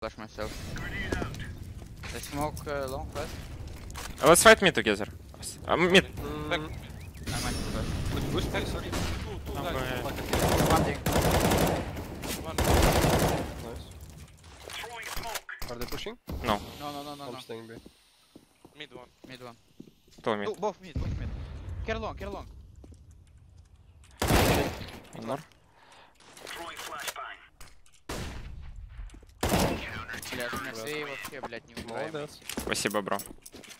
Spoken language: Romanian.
flash myself. They smoke long fast. Let's fight mid together. Mid. I might flash. Push back, sorry. Two I'm guys. going- Like a One thing. one. Nice. Are they pushing? No. I'm staying B. Mid one. Mid one. Two mid. Both mid. Care long. One more. Блядь, у меня сейвов вообще, блядь, не убиваем. Молодец. Спасибо, бро.